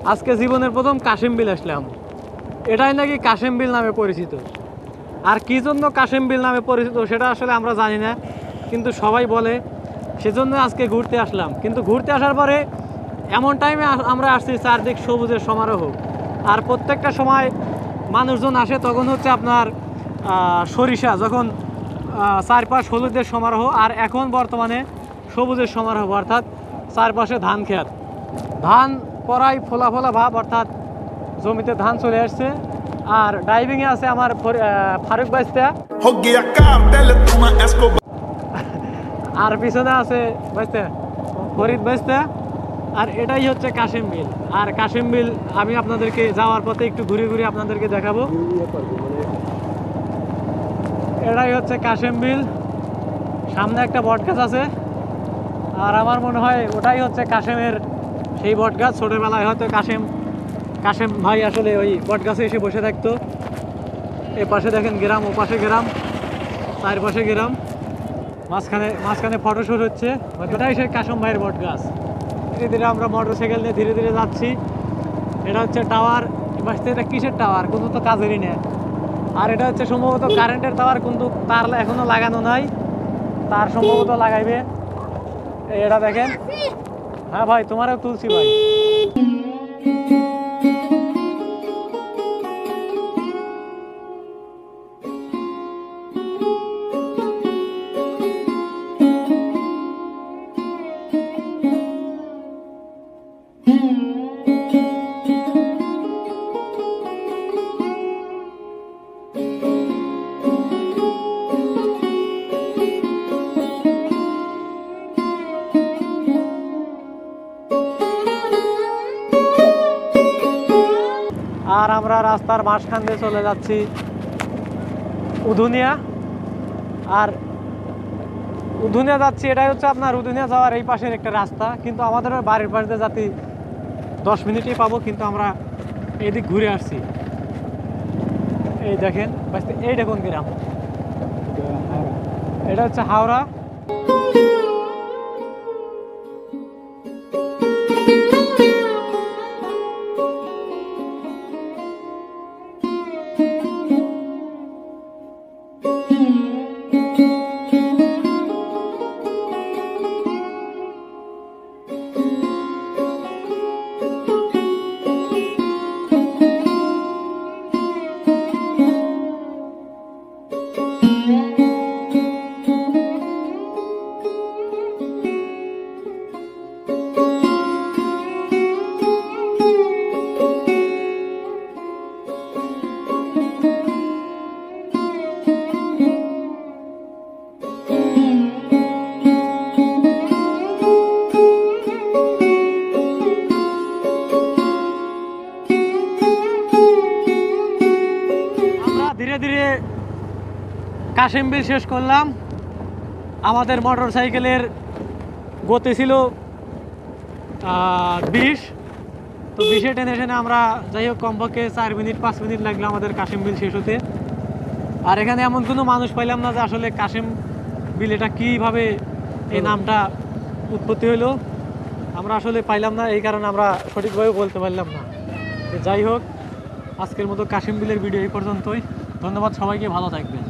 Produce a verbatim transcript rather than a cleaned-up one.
আজকে জীবনের প্রথম কাশিম বিল আসলাম। এটাই নাকি কাশিম বিল নামে পরিচিত। আর কী জন্য কাশিম বিল নামে পরিচিত সেটা আসলে আমরা জানি না, কিন্তু সবাই বলে, সেজন্য আজকে ঘুরতে আসলাম। কিন্তু ঘুরতে আসার পরে এমন টাইমে আমরা আসছি চারদিক সবুজের সমারোহ। আর প্রত্যেকটা সময় মানুষজন আসে তখন হচ্ছে আপনার সরিষা, যখন চারপাশ হলুদের সমারোহ। আর এখন বর্তমানে সবুজের সমারোহ, অর্থাৎ চারপাশে ধান খেত, ধান পরাই ফোলা ফোলা ভাব, অর্থাৎ জমিতে ধান চলে আসছে। আর ড্রাইভিংয়ে আছে আমার ফারুক বাইস্তা, আর পিছনে আছে বাইস্তা ফরিদ বাইস্তা। আর এটাই হচ্ছে কাশিম বিল। আর কাশিম বিল আমি আপনাদেরকে যাওয়ার পথে একটু ঘুরে ঘুরে আপনাদেরকে দেখাবো। এটাই হচ্ছে কাশিম বিল। সামনে একটা বট গাছ আছে, আর আমার মনে হয় ওটাই হচ্ছে কাশিমের সেই বট গাছ। ছোটোবেলায় হয়তো কাশিম কাশিম ভাই আসলে ওই বট গাছে এসে বসে থাকতো। এ পাশে দেখেন গ্রাম, ও পাশে গ্রাম, চারপাশে গ্রাম, মাঝখানে মাঝখানে ফটোশ্যুট হচ্ছে। ওটাই সেই কাশিম ভাইয়ের বট গাছ। ধীরে ধীরে আমরা মোটর সাইকেল নিয়ে ধীরে ধীরে যাচ্ছি। এটা হচ্ছে টাওয়ার। এবার এটা কিসের টাওয়ার, কিন্তু তো কাজেরই নেই। আর এটা হচ্ছে সম্ভবত কারেন্টের টাওয়ার, কিন্তু তার এখনো লাগানো নাই, তার সম্ভবত লাগাইবে। এটা দেখেন। হ্যাঁ ভাই, তোমারও তুলছি ভাই। আর আমরা রাস্তার মাঝখান দিয়ে চলে যাচ্ছি উধুনিয়া। আর উধুনিয়া যাচ্ছি, এটাই হচ্ছে আপনার উধুনিয়া যাওয়ার এই পাশের একটা রাস্তা। কিন্তু আমাদের বাড়ির পাশ দিয়ে যাতে দশ মিনিটেই পাবো, কিন্তু আমরা এদিক ঘুরে আসছি। এই দেখেন, এই দেখুন গ্রাম, এটা হচ্ছে হাওড়া। ধীরে ধীরে কাশিম বিল শেষ করলাম। আমাদের মোটর সাইকেলের গতি ছিল বিশ, তো বিশে টেনে টেনে আমরা যাই হোক কমপক্ষে চার মিনিট পাঁচ মিনিট লাগলো আমাদের কাশিম বিল শেষ হতে। আর এখানে এমন কোনো মানুষ পাইলাম না যে আসলে কাশিম বিল এটা কীভাবে এই নামটা উৎপত্তি হইলো, আমরা আসলে পাইলাম না। এই কারণে আমরা সঠিকভাবে বলতে পারলাম না। যাই হোক, আজকের মতো কাশিম বিলের ভিডিও এই পর্যন্তই। ধন্যবাদ সবাইকে, ভালো থাকবেন।